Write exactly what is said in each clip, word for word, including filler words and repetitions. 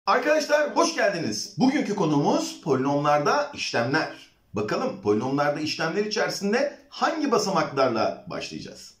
Arkadaşlar hoş geldiniz. Bugünkü konumuz polinomlarda işlemler. Bakalım polinomlarda işlemler içerisinde hangi basamaklarla başlayacağız?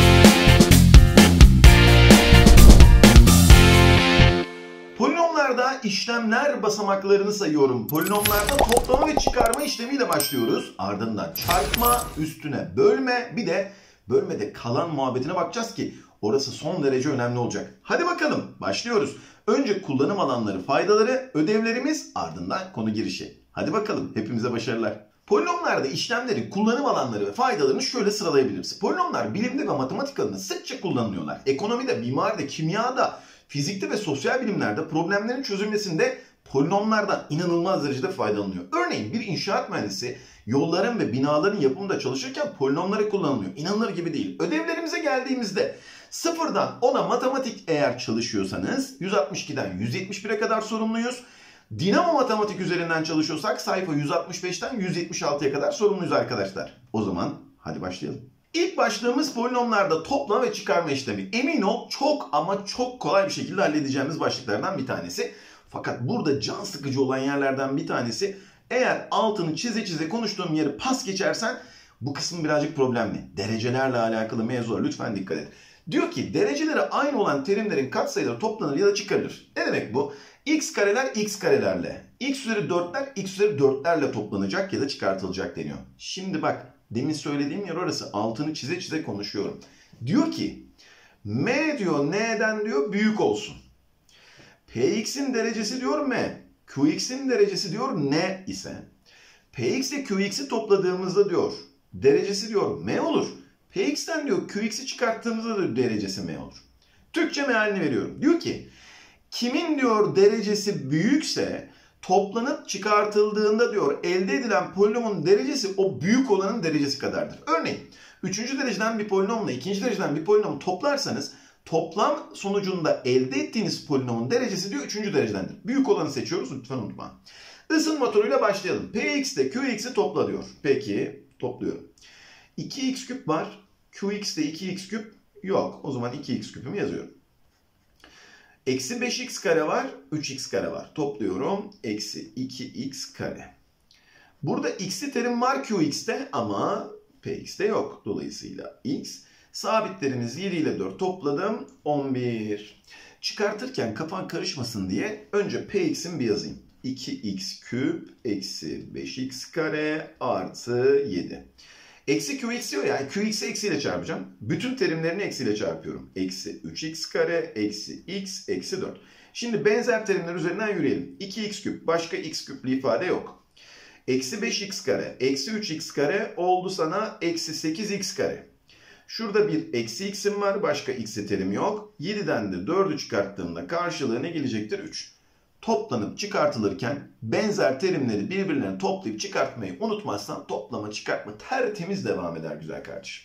Polinomlarda işlemler basamaklarını sayıyorum. Polinomlarda toplama ve çıkarma işlemiyle başlıyoruz. Ardından çarpma, üstüne bölme, bir de bölmede kalan muhabbetine bakacağız ki orası son derece önemli olacak. Hadi bakalım başlıyoruz. Önce kullanım alanları, faydaları, ödevlerimiz, ardından konu girişi. Hadi bakalım, hepimize başarılar. Polinomlarda işlemleri, kullanım alanları ve faydalarını şöyle sıralayabiliriz. Polinomlar bilimde ve matematik alanında sıkça kullanılıyorlar. Ekonomide, mimaride, kimyada, fizikte ve sosyal bilimlerde problemlerin çözülmesinde polinomlardan inanılmaz derecede faydalanıyor. Örneğin bir inşaat mühendisi yolların ve binaların yapımında çalışırken polinomları kullanılıyor. İnanılır gibi değil. Ödevlerimize geldiğimizde sıfırdan ona matematik eğer çalışıyorsanız yüz altmış ikiden yüz yetmiş bire kadar sorumluyuz. Dinamo matematik üzerinden çalışıyorsak sayfa yüz altmış beşten yüz yetmiş altıya kadar sorumluyuz arkadaşlar. O zaman hadi başlayalım. İlk başlığımız polinomlarda toplama ve çıkarma işlemi. Emin ol çok ama çok kolay bir şekilde halledeceğimiz başlıklardan bir tanesi. Fakat burada can sıkıcı olan yerlerden bir tanesi, eğer altını çize çize konuştuğum yeri pas geçersen bu kısım birazcık problemli. Derecelerle alakalı mevzular, lütfen dikkat et. Diyor ki dereceleri aynı olan terimlerin katsayıları toplanır ya da çıkarılır. Ne demek bu? X kareler x karelerle, x üzeri dörtler x üzeri dörtlerle toplanacak ya da çıkartılacak deniyor. Şimdi bak, demin söylediğim yer orası. Altını çize çize konuşuyorum. Diyor ki m diyor n'den diyor büyük olsun. Px'in derecesi diyor m, qx'in derecesi diyor n ise px ile qx'i topladığımızda diyor derecesi diyor m olur. Px'ten diyor qx'i çıkarttığımızda da derecesi m olur. Türkçe mealini veriyorum. Diyor ki kimin diyor derecesi büyükse toplanıp çıkartıldığında diyor elde edilen polinomun derecesi o büyük olanın derecesi kadardır. Örneğin üçüncü dereceden bir polinomla ikinci dereceden bir polinomu toplarsanız toplam sonucunda elde ettiğiniz polinomun derecesi diyor üçüncü derecedendir. Büyük olanı seçiyoruz, lütfen unutma. Isınma turuyla başlayalım. Px ile qx'i topla diyor. Peki topluyorum. iki x küp var. Qx ile iki x küp yok. O zaman iki x küpümü yazıyorum. Eksi beş x kare var. üç x kare var. Topluyorum. Eksi iki x kare. Burada x'li terim var qx'te ama px'te yok. Dolayısıyla x. Sabitlerimiz yedi ile dört topladım. on bir. Çıkartırken kafan karışmasın diye önce px'in bir yazayım. iki x küp eksi beş x kare artı yedi. Eksi qx diyor ya, qx'i eksiyle çarpacağım. Bütün terimlerini eksiyle çarpıyorum. Eksi üç x kare eksi x eksi dört. Şimdi benzer terimler üzerinden yürüyelim. iki x küp, başka x küplü ifade yok. Eksi beş x kare eksi üç x kare oldu sana eksi sekiz x kare. Şurada bir eksi x'im var, başka x'li terim yok. yediden de dördü çıkarttığımda karşılığı ne gelecektir? üç. Toplanıp çıkartılırken benzer terimleri birbirlerine toplayıp çıkartmayı unutmazsan toplama çıkartma tertemiz devam eder güzel kardeşim.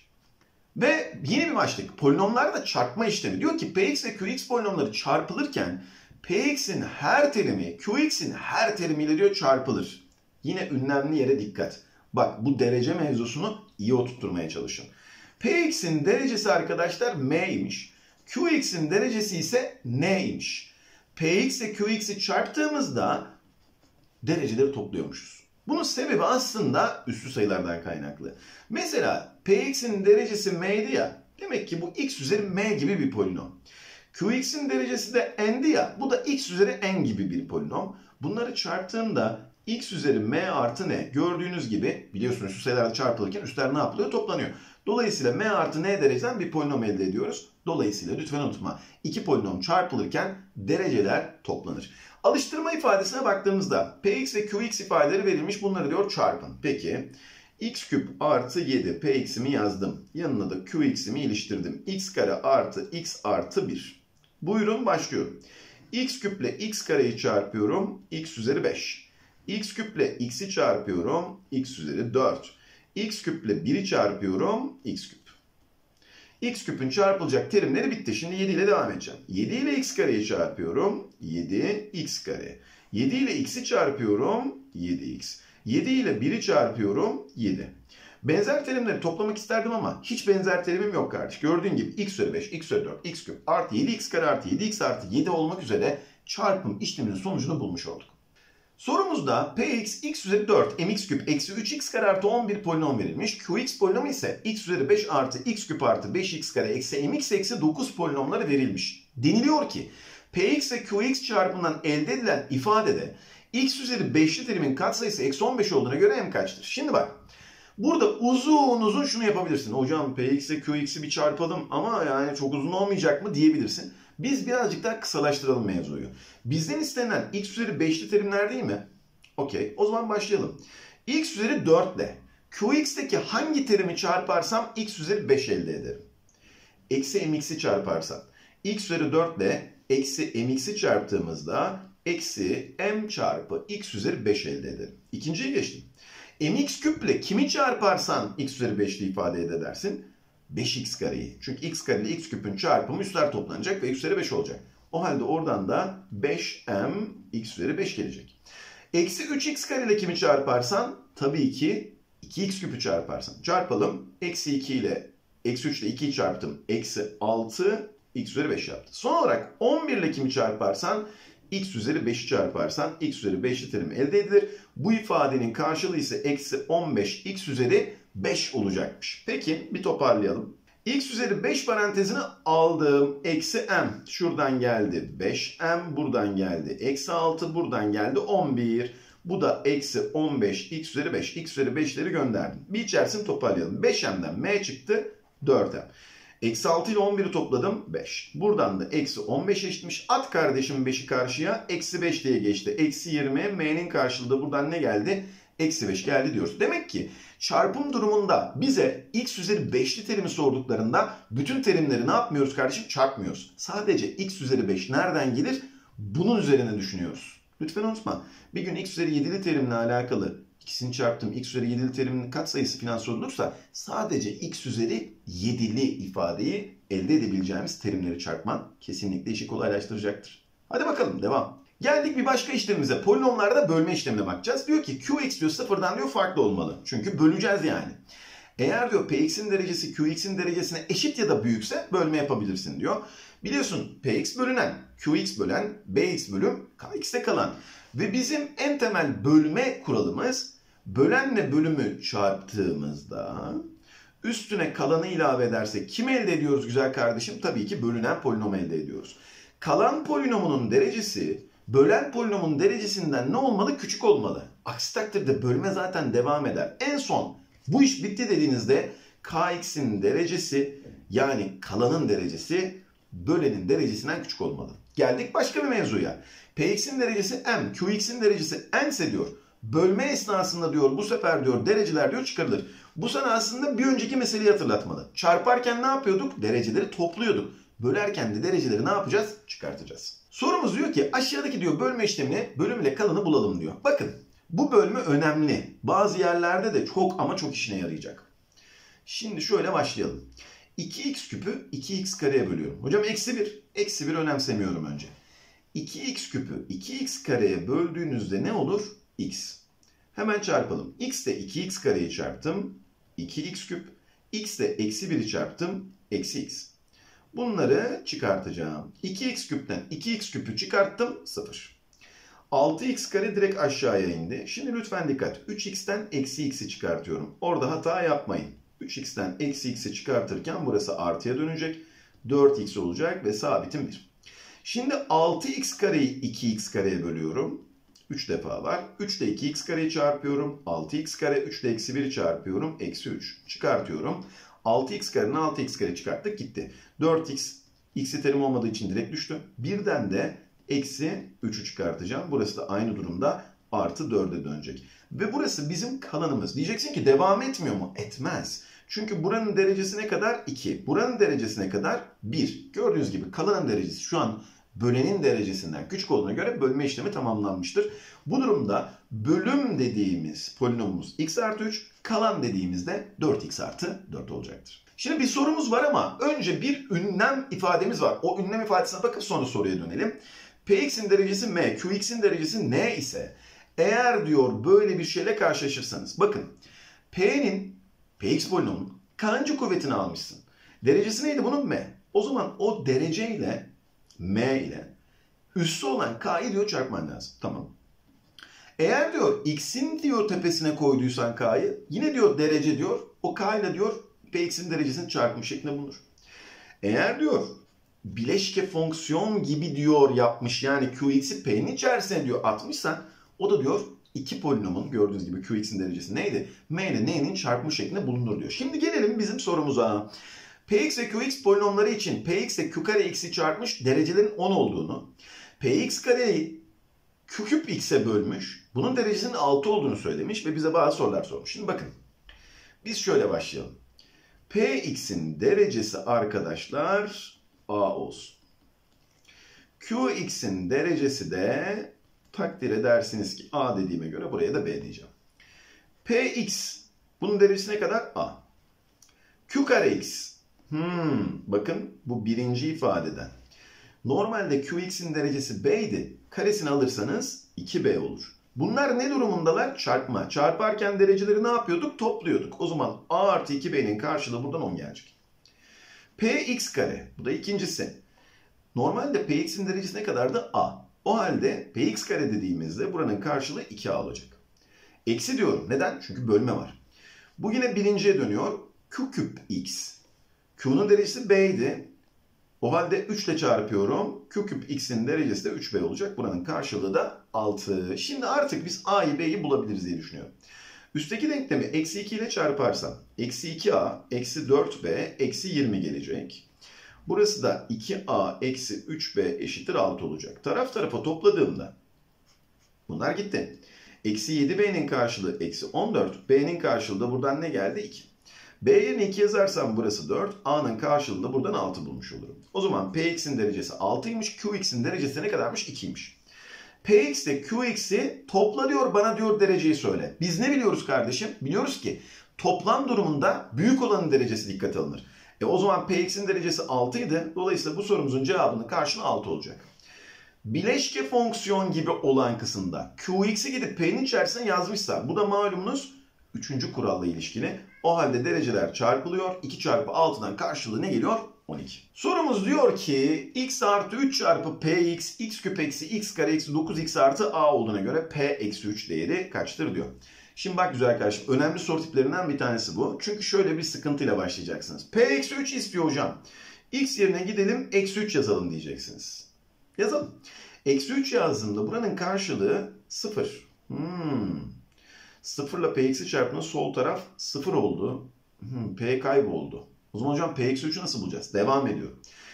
Ve yeni bir başlık, polinomlarda çarpma işlemi. Diyor ki px ve qx polinomları çarpılırken px'in her terimi qx'in her terimiyle diyor çarpılır. Yine ünlemli yere dikkat. Bak, bu derece mevzusunu iyi oturtmaya çalışın. Px'in derecesi arkadaşlar m'ymiş. Qx'in derecesi ise n'ymiş. Px ile qx'i çarptığımızda dereceleri topluyormuşuz. Bunun sebebi aslında üslü sayılardan kaynaklı. Mesela px'in derecesi m'ydi ya. Demek ki bu x üzeri m gibi bir polinom. Qx'in derecesi de n'di ya. Bu da x üzeri n gibi bir polinom. Bunları çarptığımda x üzeri m artı n. Gördüğünüz gibi biliyorsunuz şu sayılarda çarpılırken üstler ne yapılıyor? Toplanıyor. Dolayısıyla m artı n dereceden bir polinom elde ediyoruz. Dolayısıyla lütfen unutma. İki polinom çarpılırken dereceler toplanır. Alıştırma ifadesine baktığımızda px ve qx ifadeleri verilmiş. Bunları diyor çarpın. Peki x küp artı yedi px'imi yazdım. Yanına da qx'imi iliştirdim. X kare artı x artı bir. Buyurun başlıyorum. X küp ile x kareyi çarpıyorum. X üzeri beş. X küp ile x'i çarpıyorum. X üzeri dört. X küp ile bir'i çarpıyorum. X küp. X küpün çarpılacak terimleri bitti. Şimdi yedi ile devam edeceğim. yedi ile x kareyi çarpıyorum. yedi x kare. yedi ile x'i çarpıyorum. yedi x. yedi ile bir'i çarpıyorum. yedi. Benzer terimleri toplamak isterdim ama hiç benzer terimim yok kardeş. Gördüğün gibi x üzeri beş, x üzeri dört, x küp artı yedi x kare artı yedi x artı yedi olmak üzere çarpım işleminin sonucunu bulmuş olduk. Sorumuzda Px x üzeri dört mx küp eksi üç x kare artı on bir polinom verilmiş. Qx polinomu ise x üzeri beş artı x küp artı beş x kare eksi mx eksi dokuz polinomları verilmiş. Deniliyor ki Px ve Qx çarpımından elde edilen ifadede x üzeri beşli terimin katsayısı eksi on beş olduğuna göre m kaçtır? Şimdi bak. Burada uzun uzun şunu yapabilirsin. Hocam Px ile Qx'i bir çarpalım ama yani çok uzun olmayacak mı diyebilirsin. Biz birazcık daha kısalaştıralım mevzuyu. Bizden istenen x üzeri beşli terimler değil mi? Okey. O zaman başlayalım. X üzeri dört ile Qx'teki hangi terimi çarparsam x üzeri beş elde ederim. Eksi mx'i çarparsam. X üzeri dört ile eksi mx'i çarptığımızda eksi m çarpı x üzeri beş elde ederim. İkinciye geçtim. Mx küp ile kimi çarparsan x üzeri beşli ifade edersin? beş x kareyi. Çünkü x kare ile x küpün çarpımı üstler toplanacak ve x üzeri beş olacak. O halde oradan da beş m x üzeri beş gelecek. Eksi üç x kare ile kimi çarparsan? Tabii ki iki x küpü çarparsan. Çarpalım. Eksi iki ile eksi üç ile ikiyi çarptım. Eksi altı x üzeri beş yaptı. Son olarak on bir ile kimi çarparsan? X üzeri beşi çarparsan x üzeri beşli terim elde edilir. Bu ifadenin karşılığı ise eksi on beş x üzeri beş olacakmış. Peki bir toparlayalım. X üzeri beş parantezini aldım. Eksi m. Şuradan geldi beş m. Buradan geldi. Eksi altı. Buradan geldi on bir. Bu da eksi on beş x üzeri beş. X üzeri beşleri gönderdim. Bir içerisini toparlayalım. beş m'den m çıktı. dört m. Eksi altı ile on bir'i topladım. beş. Buradan da eksi on beş eşitmiş. At kardeşim beşi karşıya. Eksi beş diye geçti. Eksi yirmi. M'nin karşılığı buradan ne geldi? Eksi beş geldi diyoruz. Demek ki çarpım durumunda bize x üzeri beşli terimi sorduklarında bütün terimleri ne yapmıyoruz kardeşim? Çarpmıyoruz. Sadece x üzeri beş nereden gelir? Bunun üzerine düşünüyoruz. Lütfen unutma. Bir gün x üzeri yedili terimle alakalı ikisini çarptım. X üzeri yedili terimin katsayısı falan sorulursa sadece x üzeri yedili ifadeyi elde edebileceğimiz terimleri çarpman kesinlikle işi kolaylaştıracaktır. Hadi bakalım devam. Geldik bir başka işlemimize. Polinomlarda bölme işlemine bakacağız. Diyor ki Qx diyor sıfırdan diyor farklı olmalı. Çünkü böleceğiz yani. Eğer diyor Px'in derecesi Qx'in derecesine eşit ya da büyükse bölme yapabilirsin diyor. Biliyorsun Px bölünen, Qx bölen, Bx bölüm Kx'te kalan. Ve bizim en temel bölme kuralımız bölenle bölümü çarptığımızda üstüne kalanı ilave edersek kim elde ediyoruz güzel kardeşim? Tabii ki bölünen polinom elde ediyoruz. Kalan polinomunun derecesi bölen polinomun derecesinden ne olmalı? Küçük olmalı. Aksi takdirde bölme zaten devam eder. En son bu iş bitti dediğinizde Kx'in derecesi yani kalanın derecesi bölenin derecesinden küçük olmalı. Geldik başka bir mevzuya. Px'in derecesi m, Qx'in derecesi n ise diyor. Bölme esnasında diyor bu sefer diyor dereceler diyor çıkarılır. Bu sana aslında bir önceki meseleyi hatırlatmalı. Çarparken ne yapıyorduk? Dereceleri topluyorduk. Bölerken de dereceleri ne yapacağız? Çıkartacağız. Sorumuz diyor ki aşağıdaki diyor bölme işlemini bölüm ile kalanı bulalım diyor. Bakın bu bölme önemli. Bazı yerlerde de çok ama çok işine yarayacak. Şimdi şöyle başlayalım. iki x küpü iki x kareye bölüyorum. Hocam eksi bir. Eksi bir önemsemiyorum önce. iki x küpü iki x kareye böldüğünüzde ne olur? X. Hemen çarpalım. X ile iki x kareyi çarptım. iki x küp. X ile eksi bir'i çarptım. Eksi x. Bunları çıkartacağım. iki x küpten iki x küpü çıkarttım. sıfır. altı x kare direkt aşağıya indi. Şimdi lütfen dikkat. üç x'ten eksi x'i çıkartıyorum. Orada hata yapmayın. üç x'ten eksi x'i çıkartırken burası artıya dönecek. dört x olacak ve sabitim bir. Şimdi altı x kareyi iki x kareye bölüyorum. üç defa var. üç ile iki x kareyi çarpıyorum. altı x kare. üç ile eksi bir'i çarpıyorum. Eksi üç. Çıkartıyorum. altı x karenin altı x kare çıkarttık gitti. dört x x'i terim olmadığı için direkt düştü. birden de eksi üç'ü çıkartacağım. Burası da aynı durumda artı dört'e dönecek. Ve burası bizim kalanımız. Diyeceksin ki devam etmiyor mu? Etmez. Çünkü buranın derecesi ne kadar? iki. Buranın derecesi ne kadar? bir. Gördüğünüz gibi kalanın derecesi şu an bölenin derecesinden küçük olduğuna göre bölme işlemi tamamlanmıştır. Bu durumda bölüm dediğimiz polinomumuz x artı üç, kalan dediğimizde dört x artı dört olacaktır. Şimdi bir sorumuz var ama önce bir ünlem ifademiz var. O ünlem ifadesine bakıp sonra soruya dönelim. Px'in derecesi m, Qx'in derecesi n ise eğer diyor böyle bir şeyle karşılaşırsanız bakın P'nin, Px polinomunun kaçıncı kuvvetini almışsın? Derecesi neydi bunun? M. O zaman o dereceyle m ile Üssü olan k'yı diyor çarpman lazım. Tamam. Eğer diyor x'in diyor tepesine koyduysan k'yı yine diyor derece diyor o k ile diyor px'in derecesini çarpmış şeklinde bulunur. Eğer diyor bileşke fonksiyon gibi diyor yapmış yani qx'i p'nin içerisine diyor atmışsan o da diyor iki polinomun gördüğünüz gibi qx'in derecesi neydi? M ile n'nin çarpımı şeklinde bulunur diyor. Şimdi gelelim bizim sorumuza. Px ve qx polinomları için px ile q kare x'i çarpmış derecelerin on olduğunu, px kareyi q küp x'e bölmüş, bunun derecesinin altı olduğunu söylemiş ve bize bazı sorular sormuş. Şimdi bakın biz şöyle başlayalım. Px'in derecesi arkadaşlar a olsun. Qx'in derecesi de takdir edersiniz ki a dediğime göre buraya da b diyeceğim. Px bunun derecesi ne kadar? A. Q kare x. Hmm, bakın bu birinci ifadeden. Normalde Qx'in derecesi b'ydi. Karesini alırsanız iki b olur. Bunlar ne durumundalar? Çarpma. Çarparken dereceleri ne yapıyorduk? Topluyorduk. O zaman a artı iki b'nin karşılığı buradan on gelecek. Px kare. Bu da ikincisi. Normalde Px'in derecesi ne kadardı? A. O halde Px kare dediğimizde buranın karşılığı iki a olacak. Eksi diyorum. Neden? Çünkü bölme var. Bu yine birinciye dönüyor. Q küp x. Q'nun derecesi b'ydi. O halde üç ile çarpıyorum. Q küp x'in derecesi de üç b olacak. Buranın karşılığı da altı. Şimdi artık biz a'yı b'yi bulabiliriz diye düşünüyorum. Üstteki denklemi eksi iki ile çarparsam eksi iki a eksi dört b eksi yirmi gelecek. Burası da iki a eksi üç b eşittir altı olacak. Taraf tarafa topladığımda bunlar gitti. Eksi yedi b'nin karşılığı eksi on dört. B'nin karşılığı da buradan ne geldi? iki. B yerine iki yazarsam burası dört. A'nın karşılığında buradan altı bulmuş olurum. O zaman Px'in derecesi altıymış. Qx'in derecesi ne kadarmış? ikiymiş. Px ile Qx'i topla diyor bana diyor dereceyi söyle. Biz ne biliyoruz kardeşim? Biliyoruz ki toplam durumunda büyük olanın derecesi dikkate alınır. E o zaman Px'in derecesi altı idi. Dolayısıyla bu sorumuzun cevabının karşılığı altı olacak. Bileşke fonksiyon gibi olan kısımda Qx'i gidip P'nin içerisine yazmışsa bu da malumunuz üçüncü kuralla ilişkili. O halde dereceler çarpılıyor. iki çarpı altıdan karşılığı ne geliyor? on iki. Sorumuz diyor ki x artı üç çarpı px x küp eksi x kare eksi dokuz x artı a olduğuna göre p eksi üç değeri kaçtır diyor. Şimdi bak güzel arkadaşım önemli soru tiplerinden bir tanesi bu. Çünkü şöyle bir sıkıntıyla başlayacaksınız. P eksi üç istiyor hocam. X yerine gidelim eksi üç yazalım diyeceksiniz. Yazalım. Eksi üç yazdığımda buranın karşılığı sıfır. Hmm. sıfır ile px'i çarptığında sol taraf sıfır oldu. Hmm, p kayboldu. O zaman hocam p eksi üçü nasıl bulacağız? Devam ediyor.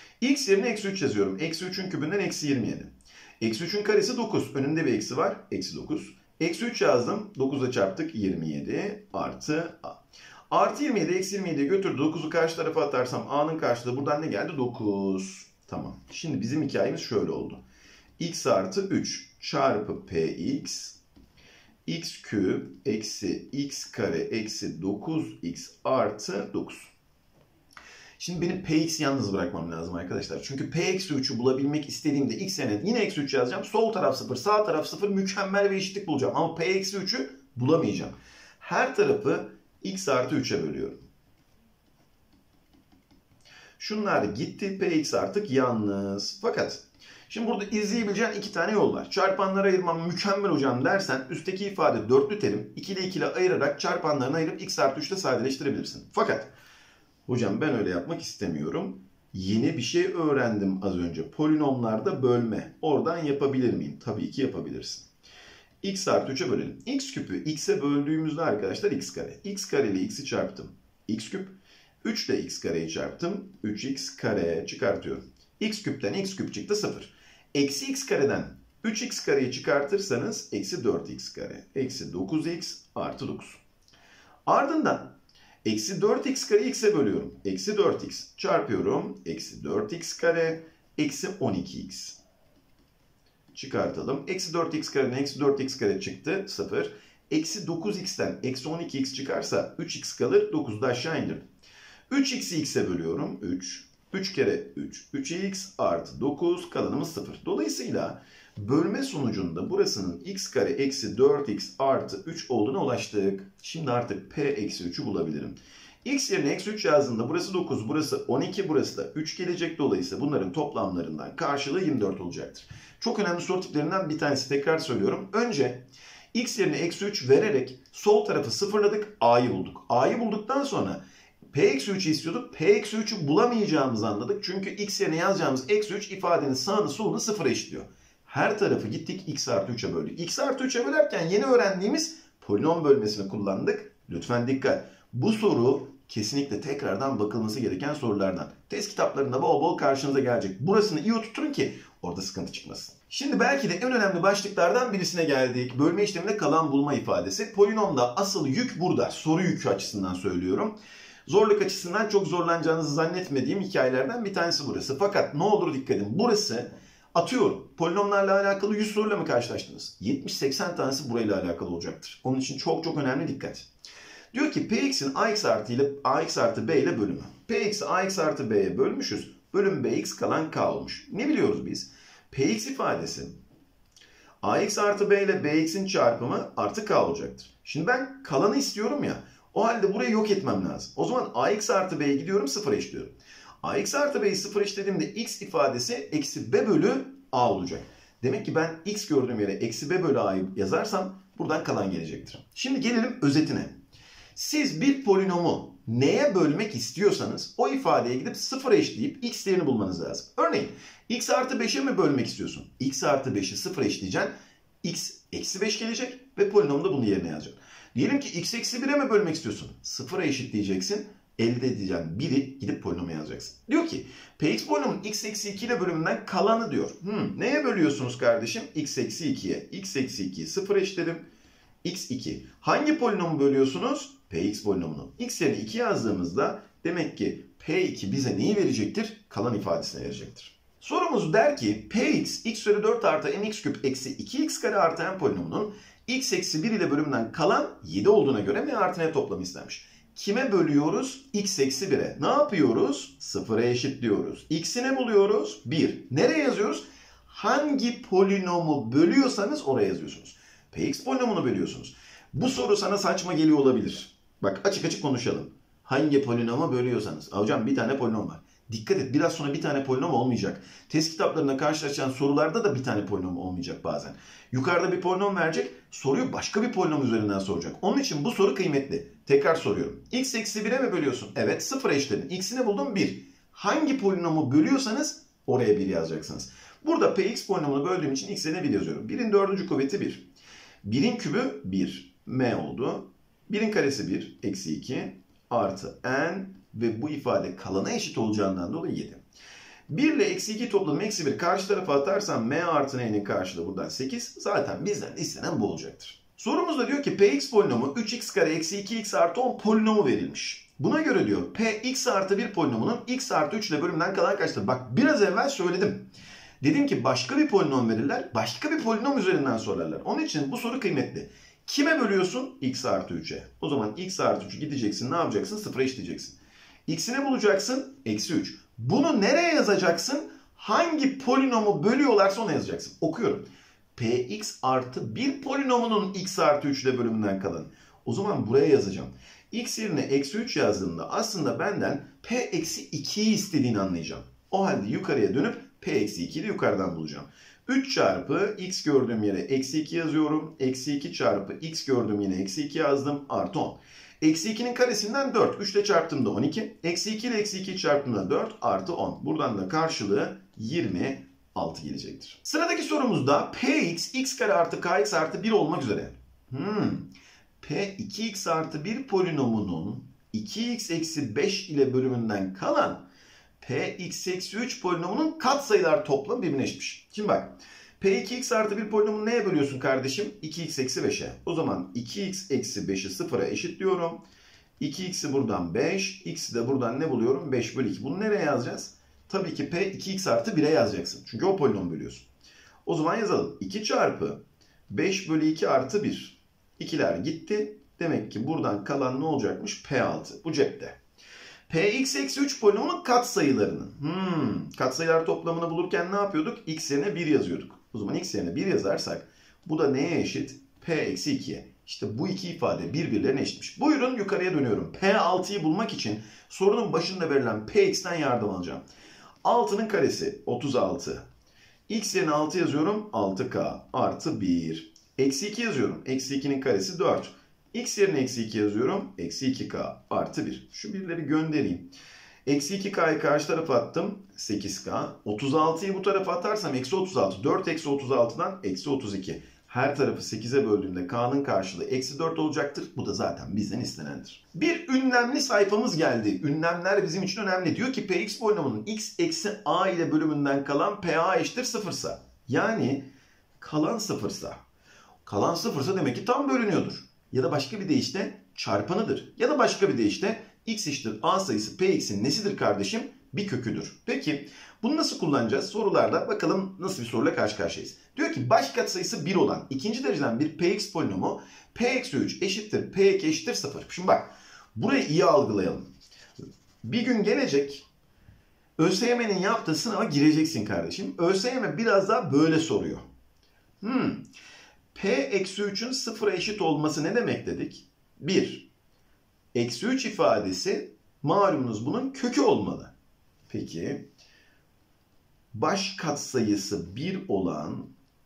X yerine eksi üç yazıyorum. Eksi üçün kübünden eksi yirmi yedi. Eksi üçün karesi dokuz. Önünde bir eksi var. Eksi dokuz. Eksi üç yazdım. dokuzla çarptık. yirmi yedi artı a. Artı yirmi yedi eksi yirmi yediye götürdü. dokuzu karşı tarafa atarsam a'nın karşılığı buradan ne geldi? dokuz. Tamam. Şimdi bizim hikayemiz şöyle oldu. X artı üç çarpı px x küp eksi x kare eksi dokuz x artı dokuz. Şimdi benim px'i yalnız bırakmam lazım arkadaşlar. Çünkü p eksi üçü bulabilmek istediğimde x yerine yine eksi üç yazacağım. Sol taraf sıfır, sağ taraf sıfır mükemmel bir eşitlik bulacağım. Ama p eksi üçü bulamayacağım. Her tarafı x artı üçe bölüyorum. Şunlar gitti. Px artık yalnız. Fakat şimdi burada izleyebileceğin iki tane yol var. Çarpanları ayırmam mükemmel hocam dersen üstteki ifade dörtlü terim iki ile iki ile ayırarak çarpanlarını ayırıp x artı üçte sadeleştirebilirsin. Fakat hocam ben öyle yapmak istemiyorum. Yeni bir şey öğrendim az önce. Polinomlarda bölme. Oradan yapabilir miyim? Tabii ki yapabilirsin. X artı üçe bölelim. X küpü x'e böldüğümüzde arkadaşlar x kare. X kare ile x'i çarptım. X küp. üç ile x kareyi çarptım. üç x kare çıkartıyorum. X küpten x küp çıktı sıfır. Eksi x kareden üç x kareyi çıkartırsanız eksi dört x kare. Eksi dokuz x artı dokuz. Ardından eksi dört x kare x'e bölüyorum. Eksi dört x çarpıyorum. Eksi dört x kare eksi on iki x. Çıkartalım. Eksi dört x kareden eksi dört x kare çıktı. sıfır. Eksi dokuz x'ten eksi on iki x çıkarsa üç x kalır. dokuzu da aşağı indirdim. üç x'i x'e bölüyorum. üç. üç kere üç. üç x artı dokuz. Kalanımız sıfır. Dolayısıyla bölme sonucunda burasının x kare eksi dört x artı üç olduğuna ulaştık. Şimdi artık p eksi üçü bulabilirim. X yerine eksi üç yazdığında burası dokuz, burası on iki, burası da üç gelecek. Dolayısıyla bunların toplamlarından karşılığı yirmi dört olacaktır. Çok önemli soru tiplerinden bir tanesi, tekrar söylüyorum. Önce x yerine eksi üç vererek sol tarafı sıfırladık, a'yı bulduk. A'yı bulduktan sonra p eksi üç'ü istiyorduk. P eksi üç'ü bulamayacağımızı anladık. Çünkü x yerine yazacağımız eksi üç ifadenin sağını solunu sıfıra eşitliyor. Her tarafı gittik x artı üç'e böldük. X artı üç'e bölerken yeni öğrendiğimiz polinom bölmesini kullandık. Lütfen dikkat. Bu soru kesinlikle tekrardan bakılması gereken sorulardan. Test kitaplarında bol bol karşınıza gelecek. Burasını iyi oturtun ki orada sıkıntı çıkmasın. Şimdi belki de en önemli başlıklardan birisine geldik. Bölme işleminde kalan bulma ifadesi. Polinomda asıl yük burada. Soru yükü açısından söylüyorum. Zorluk açısından çok zorlanacağınızı zannetmediğim hikayelerden bir tanesi burası. Fakat ne olur dikkat edin. Burası, atıyorum, polinomlarla alakalı yüz soruyla mı karşılaştınız? yetmiş seksen tanesi burayla alakalı olacaktır. Onun için çok çok önemli dikkat. Diyor ki Px'in ax artı ile ax artı b ile bölümü. Px'i ax artı b'ye bölmüşüz. Bölüm bx kalan k olmuş. Ne biliyoruz biz? Px ifadesi ax artı b ile bx'in çarpımı artı k olacaktır. Şimdi ben kalanı istiyorum ya. O halde burayı yok etmem lazım. O zaman ax artı b'ye gidiyorum, sıfır eşitliyorum. Ax artı b'yi sıfır eşitlediğimde x ifadesi eksi b bölü a olacak. Demek ki ben x gördüğüm yere eksi b bölü a'yı yazarsam buradan kalan gelecektir. Şimdi gelelim özetine. Siz bir polinomu neye bölmek istiyorsanız o ifadeye gidip sıfıra eşitleyip x değerini bulmanız lazım. Örneğin x artı beş'e mi bölmek istiyorsun? X artı beş'i sıfıra eşitleyeceksin. X eksi beş gelecek ve polinomda bunu yerine yazacaksın. Diyelim ki x eksi bir'e mi bölmek istiyorsun? Sıfıra eşitleyeceksin. Elde edeceğin biri gidip polinoma yazacaksın. Diyor ki Px polinomun x eksi iki ile bölümünden kalanı diyor. Hmm, neye bölüyorsunuz kardeşim? X eksi iki'ye. X eksi iki'yi sıfıra eşitledim. x iki. Hangi polinomu bölüyorsunuz? Px polinomunu. X yerine iki yazdığımızda demek ki P iki bize neyi verecektir? Kalan ifadesini verecektir. Sorumuz der ki Px x üzeri dört artı mx küp eksi iki x kare artı n polinomunun x eksi bir ile bölümünden kalan yedi olduğuna göre m artı n toplamı istenmiş. Kime bölüyoruz? X eksi bir'e. Ne yapıyoruz? sıfıra eşitliyoruz. X'i ne buluyoruz? bir. Nereye yazıyoruz? Hangi polinomu bölüyorsanız oraya yazıyorsunuz. Px polinomunu bölüyorsunuz. Bu soru sana saçma geliyor olabilir. Bak açık açık konuşalım. Hangi polinomu bölüyorsanız. Hocam bir tane polinom var. Dikkat et, biraz sonra bir tane polinom olmayacak. Test kitaplarında karşılaşacağın sorularda da bir tane polinom olmayacak bazen. Yukarıda bir polinom verecek, soruyu başka bir polinom üzerinden soracak. Onun için bu soru kıymetli. Tekrar soruyorum. X eksi bir'e mi bölüyorsun? Evet, sıfıra eşitledin. X'ini buldum, bir. Hangi polinomu bölüyorsanız oraya bir yazacaksınız. Burada Px polinomunu böldüğüm için x yerine bir yazıyorum. bir'in dördüncü kuvveti bir. bir'in kübü bir. M oldu. bir'in karesi bir. Eksi iki. Artı n. Ve bu ifade kalana eşit olacağından dolayı yedi. bir ile eksi iki topladım, eksi bir karşı tarafa atarsam m artı n'nin karşılığı buradan sekiz. Zaten bizden istenen bu olacaktır. Sorumuzda diyor ki Px polinomu üç x kare eksi iki x artı on polinomu verilmiş. Buna göre diyor P x artı bir polinomunun x artı üç ile bölümünden kalan kaçtır? Bak biraz evvel söyledim. Dedim ki başka bir polinom verirler, başka bir polinom üzerinden sorarlar. Onun için bu soru kıymetli. Kime bölüyorsun? X artı üç'e. O zaman x artı üç'ü gideceksin, ne yapacaksın? Sıfıra eşitleyeceksin. X'ini bulacaksın. Eksi üç. Bunu nereye yazacaksın? Hangi polinomu bölüyorlarsa ona yazacaksın. Okuyorum. Px artı bir polinomunun x artı üç ile bölümünden kalan. O zaman buraya yazacağım. X yerine eksi üç yazdığımda aslında benden P eksi iki'yi istediğini anlayacağım. O halde yukarıya dönüp P eksi iki'yi de yukarıdan bulacağım. üç çarpı x gördüğüm yere eksi iki yazıyorum. Eksi iki çarpı x gördüğüm yine eksi iki yazdım. Artı on. Eksi iki'nin karesinden dört. üç ile çarptığımda on iki. Eksi iki ile eksi iki'yi çarptığımda dört artı on. Buradan da karşılığı yirmi altı gelecektir. Sıradaki sorumuzda Px x kare artı kx artı bir olmak üzere. Hmm. P iki x artı bir polinomunun iki x eksi beş ile bölümünden kalan Px eksi üç polinomunun katsayılar toplamı birbirine eşitmiş. Şimdi bak. P iki x artı bir polinomunu neye bölüyorsun kardeşim? iki x eksi beş'e. O zaman iki x eksi beş'i sıfıra eşitliyorum. iki x'i buradan beş. X'i de buradan ne buluyorum? beş bölü iki. Bunu nereye yazacağız? Tabii ki P iki x artı bir'e yazacaksın. Çünkü o polinomu bölüyorsun. O zaman yazalım. iki çarpı beş bölü iki artı bir. ikiler gitti. Demek ki buradan kalan ne olacakmış? P altı. Bu cepte. Px eksi üç polinomunun katsayılarının. Hmm, katsayılar toplamını bulurken ne yapıyorduk? X yerine bir yazıyorduk. O zaman x yerine bir yazarsak bu da neye eşit? P eksi ikiye. İşte bu iki ifade birbirlerine eşitmiş. Buyurun yukarıya dönüyorum. P altıyı bulmak için sorunun başında verilen Px'ten yardım alacağım. altının karesi otuz altı. X yerine altı yazıyorum. altı k artı bir. Eksi iki yazıyorum. Eksi ikinin karesi dört. X yerine eksi iki yazıyorum. Eksi iki k artı bir. Şu birleri göndereyim. Eksi iki k'yı karşı tarafa attım. sekiz k. otuz altıyı bu tarafa atarsam eksi otuz altı. dört eksi otuz altıdan eksi otuz iki. Her tarafı sekize böldüğümde k'nın karşılığı eksi dört olacaktır. Bu da zaten bizden istenendir. Bir ünlemli sayfamız geldi. Ünlemler bizim için önemli. Diyor ki Px polinomunun x eksi a ile bölümünden kalan pa eşittir sıfırsa. Yani kalan sıfırsa. Kalan sıfırsa demek ki tam bölünüyordur. Ya da başka bir deyişle çarpanıdır. Ya da başka bir deyişle x eşittir a sayısı px'in nesidir kardeşim? Bir köküdür. Peki bunu nasıl kullanacağız? Sorularda bakalım nasıl bir soruyla karşı karşıyayız. Diyor ki baş katsayısı bir olan ikinci dereceden bir px polinomu p eksi üç eşittir p iki eşittir sıfır. Şimdi bak burayı iyi algılayalım. Bir gün gelecek ÖSYM'nin yaptığı sınava gireceksin kardeşim. ÖSYM biraz daha böyle soruyor. Hmm. P eksi üçün sıfıra eşit olması ne demek dedik? bir. Eksi üç ifadesi malumunuz bunun kökü olmalı. Peki baş katsayısı bir olan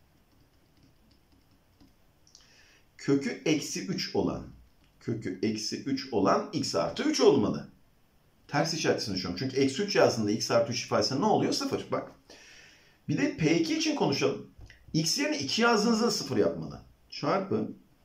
kökü eksi üç olan kökü eksi üç olan x artı üç olmalı. Ters işaretini düşünüyorum. Çünkü eksi üç yazdığında x artı üç ifadesi ne oluyor? sıfır. Bak. Bir de p iki için konuşalım. X yerine iki yazdığınızda sıfır yapmalı. Çarpı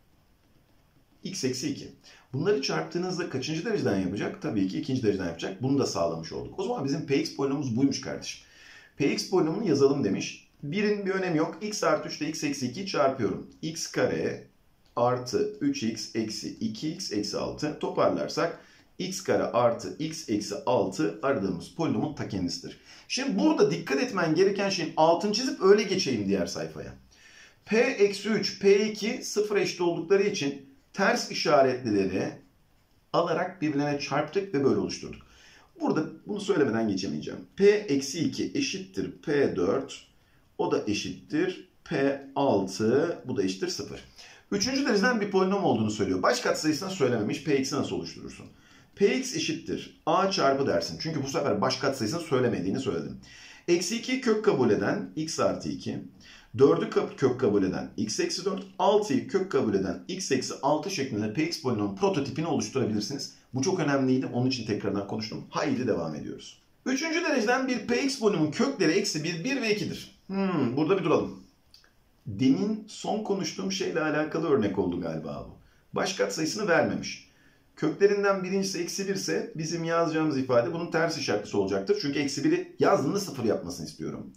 x eksi iki. Bunları çarptığınızda kaçıncı dereceden yapacak? Tabii ki ikinci dereceden yapacak. Bunu da sağlamış olduk. O zaman bizim Px polinomumuz buymuş kardeşim. Px polinomunu yazalım demiş. birin bir önemi yok. X artı üç ile x eksi ikiyi çarpıyorum. X kare artı üç x eksi iki x eksi altı. Toparlarsak x kare artı x eksi altı aradığımız polinomun ta kendisidir. Şimdi burada dikkat etmen gereken şeyin altını çizip öyle geçeyim diğer sayfaya. P eksi üç, P iki sıfır eşit oldukları için ters işaretlileri alarak birbirine çarptık ve böyle oluşturduk. Burada bunu söylemeden geçemeyeceğim. P eksi iki eşittir P dört. O da eşittir P altı. Bu da eşittir sıfır. Üçüncü dereceden bir polinom olduğunu söylüyor. Baş katsayısını söylememiş. Px'i nasıl oluşturursun? Px eşittir a çarpı dersin. Çünkü bu sefer baş katsayısını söylemediğini söyledim. Eksi iki kök kabul eden x artı iki. dördü kök kabul eden x eksi dört. altıyı kök kabul eden x eksi altı şeklinde Px polinomun prototipini oluşturabilirsiniz. Bu çok önemliydi. Onun için tekrardan konuştum. Haydi devam ediyoruz. Üçüncü dereceden bir Px polinomun kökleri eksi bir, bir ve ikidir. Hmm, burada bir duralım. Demin son konuştuğum şeyle alakalı örnek oldu galiba bu. Baş katsayısını vermemiş. Köklerinden birincisi eksi bir ise bizim yazacağımız ifade bunun ters işaretlisi olacaktır. Çünkü eksi biri yazdığında sıfır yapmasını istiyorum.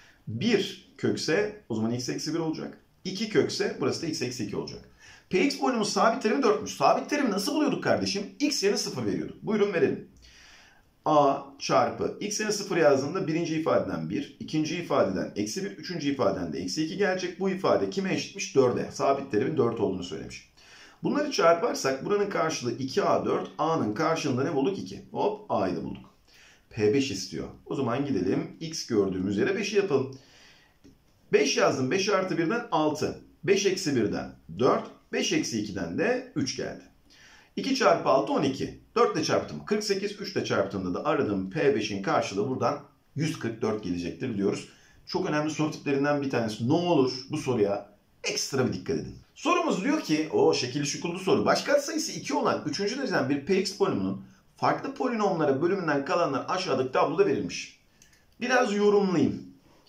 bir kökse o zaman x eksi bir olacak. iki kökse burası da x eksi iki olacak. Px polinomun sabit terimi dörtmüş. Sabit terimi nasıl buluyorduk kardeşim? X yerine sıfır veriyorduk. Buyurun verelim. A çarpı x yerine sıfır yazdığında birinci ifadeden bir, ikinci ifadeden eksi bir, üçüncü ifadeden de eksi iki gelecek. Bu ifade kime eşitmiş? dörde. Sabit terimin dört olduğunu söylemiş. Bunları çarparsak buranın karşılığı iki a dört. A'nın karşılığında ne bulduk? iki. Hop A'yı da bulduk. P beş istiyor. O zaman gidelim x gördüğümüz yere beşi yapalım. beş yazdım. beş artı birden altı. beş eksi birden dört. beş eksi ikiden de üç geldi. iki çarpı altı on iki. dört ile çarptım. kırk sekiz. üç ile çarptığımda da aradığım P beşin karşılığı buradan yüz kırk dört gelecektir diyoruz. Çok önemli soru tiplerinden bir tanesi. Ne olur bu soruya ekstra bir dikkat edin. Sorumuz diyor ki o şekilli şukullu soru. Baş katsayısı iki olan üçüncü dereceden bir Px polinomunun farklı polinomlara bölümünden kalanlar aşağıdaki tabloda verilmiş. Biraz yorumlayayım.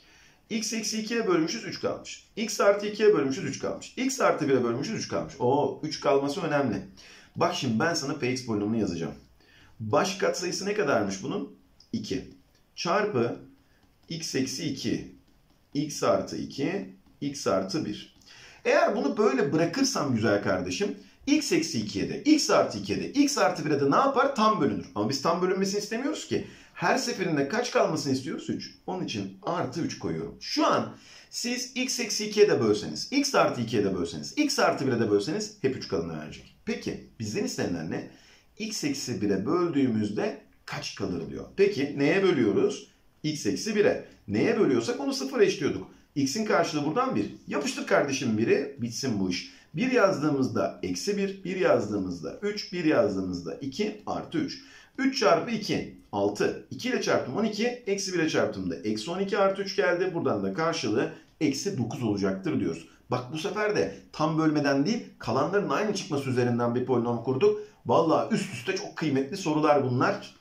X eksi ikiye bölmüşüz üç kalmış. X artı ikiye bölmüşüz üç kalmış. X artı bire bölmüşüz üç kalmış. Oo üç kalması önemli. Bak şimdi ben sana Px polinomunu yazacağım. Baş katsayısı ne kadarmış bunun? iki. Çarpı x eksi iki. X artı iki. X artı bir. Eğer bunu böyle bırakırsam güzel kardeşim. X eksi ikiye de, x artı ikiye de, x artı bire de ne yapar? Tam bölünür. Ama biz tam bölünmesini istemiyoruz ki. Her seferinde kaç kalmasını istiyoruz? üç. Onun için artı üç koyuyorum. Şu an siz x eksi ikiye de bölseniz, x artı ikiye de bölseniz, x artı bire de bölseniz hep üç kalını verecek. Peki bizden istenilen ne? X eksi bire böldüğümüzde kaç kalır diyor. Peki neye bölüyoruz? X eksi bire. Neye bölüyorsak onu sıfıra eşliyorduk. X'in karşılığı buradan bir. Yapıştır kardeşim biri, bitsin bu iş. bir yazdığımızda eksi bir, bir yazdığımızda üç, bir yazdığımızda iki artı üç. üç çarpı iki, altı. iki ile çarptım on iki, eksi bir ile çarptığımda eksi on iki artı üç geldi. Buradan da karşılığı eksi dokuz olacaktır diyoruz. Bak bu sefer de tam bölmeden değil, kalanların aynı çıkması üzerinden bir polinom kurduk. Vallahi üst üste çok kıymetli sorular bunlar.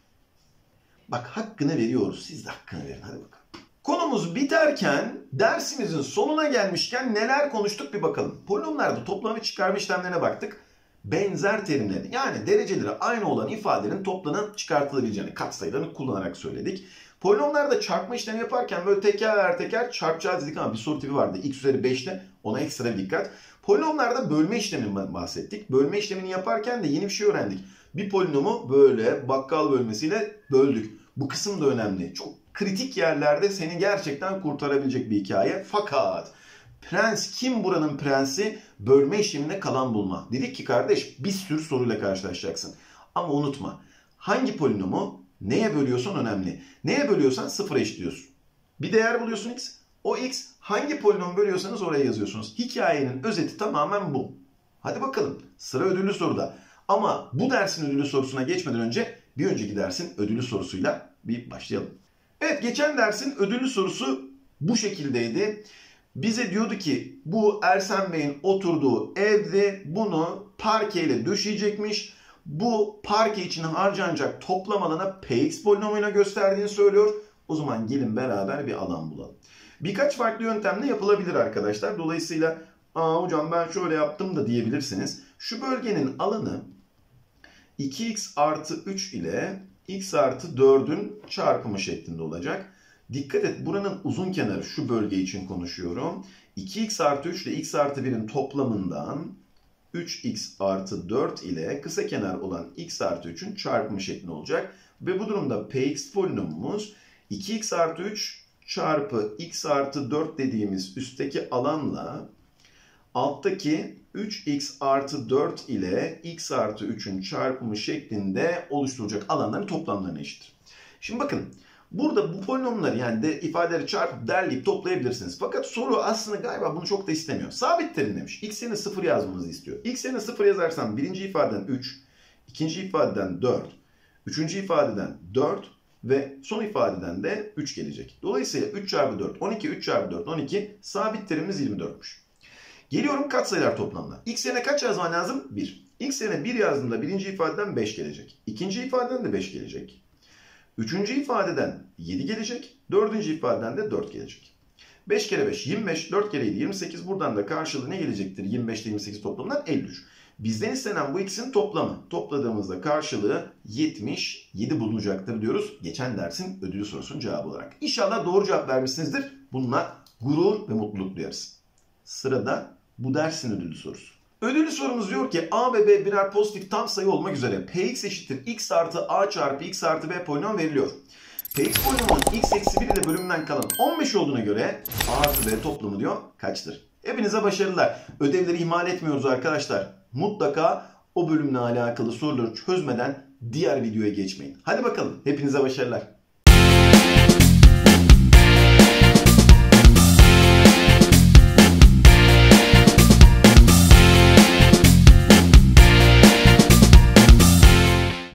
Bak hakkını veriyoruz. Siz de hakkını verin. Hadi bakalım. Konumuz biterken dersimizin sonuna gelmişken neler konuştuk bir bakalım. Polinomlarda toplama ve çıkarma işlemlerine baktık. Benzer terimleri yani dereceleri aynı olan ifadelerin toplanıp çıkartılabileceğini katsayılarını kullanarak söyledik. Polinomlarda çarpma işlemi yaparken böyle teker teker çarpacağız dedik ama bir soru tipi vardı. X üzeri beşte ona ekstra bir dikkat. Polinomlarda bölme işleminden bahsettik. Bölme işlemini yaparken de yeni bir şey öğrendik. Bir polinomu böyle bakkal bölmesiyle böldük. Bu kısım da önemli. Çok kritik yerlerde seni gerçekten kurtarabilecek bir hikaye. Fakat prens kim buranın prensi? Bölme işlemine kalan bulma. Dedik ki kardeş bir sürü soruyla karşılaşacaksın. Ama unutma hangi polinomu neye bölüyorsan önemli. Neye bölüyorsan sıfıra eşitliyorsun. Bir değer buluyorsun x. O x hangi polinomu bölüyorsanız oraya yazıyorsunuz. Hikayenin özeti tamamen bu. Hadi bakalım sıra ödüllü soruda. Ama bu dersin ödüllü sorusuna geçmeden önce bir önceki dersin ödüllü sorusuyla bir başlayalım. Evet geçen dersin ödüllü sorusu bu şekildeydi. Bize diyordu ki bu Ersen Bey'in oturduğu evde bunu parkeyle döşeyecekmiş. Bu parke için harcanacak toplam alana Px polinomuyla gösterdiğini söylüyor. O zaman gelin beraber bir alan bulalım. Birkaç farklı yöntemle yapılabilir arkadaşlar. Dolayısıyla aa hocam ben şöyle yaptım da diyebilirsiniz. Şu bölgenin alanı iki x artı üç ile x artı dördün çarpımı şeklinde olacak. Dikkat et buranın uzun kenarı şu bölge için konuşuyorum. iki x artı üç ile x artı birin toplamından üç x artı dört ile kısa kenar olan x artı üçün çarpımı şeklinde olacak. Ve bu durumda Px polinomumuz iki x artı üç çarpı x artı dört dediğimiz üstteki alanla alttaki üç x artı dört ile x artı üçün çarpımı şeklinde oluşturacak alanların toplamlarına eşittir. Şimdi bakın burada bu polinomları yani de ifadeleri çarpıp derleyip toplayabilirsiniz. Fakat soru aslında galiba bunu çok da istemiyor. Sabit terim demiş. X yerine sıfır yazmamızı istiyor. X yerine sıfır yazarsam birinci ifadeden üç, ikinci ifadeden dört, üçüncü ifadeden dört ve son ifadeden de üç gelecek. Dolayısıyla üç çarpı dört, on iki, üç çarpı dört, on iki. Sabit terimimiz yirmi dörtmüş. Geliyorum katsayılar toplamına. X yerine kaç yazman lazım? bir. X yerine bir yazdığımda birinci ifadeden beş gelecek. İkinci ifadeden de beş gelecek. Üçüncü ifadeden yedi gelecek. Dördüncü ifadeden de dört gelecek. beş kere beş yirmi beş. dört kere yedi yirmi sekiz. Buradan da karşılığı ne gelecektir? yirmi beş ile yirmi sekiz toplamından elli üç. Bizden istenen bu ikisinin toplamı. Topladığımızda karşılığı yetmiş yedi bulunacaktır diyoruz. Geçen dersin ödülü sorusunun cevabı olarak. İnşallah doğru cevap vermişsinizdir. Bununla gurur ve mutluluk duyarız. Sırada bu dersin ödüllü sorusu. Ödüllü sorumuz diyor ki A ve B birer pozitif tam sayı olmak üzere Px eşittir x artı a çarpı x artı b polinom veriliyor. Px polinomunun x eksi bir ile bölümünden kalan on beş olduğuna göre a artı b toplamı diyor kaçtır? Hepinize başarılar. Ödevleri ihmal etmiyoruz arkadaşlar. Mutlaka o bölümle alakalı soruları çözmeden diğer videoya geçmeyin. Hadi bakalım hepinize başarılar.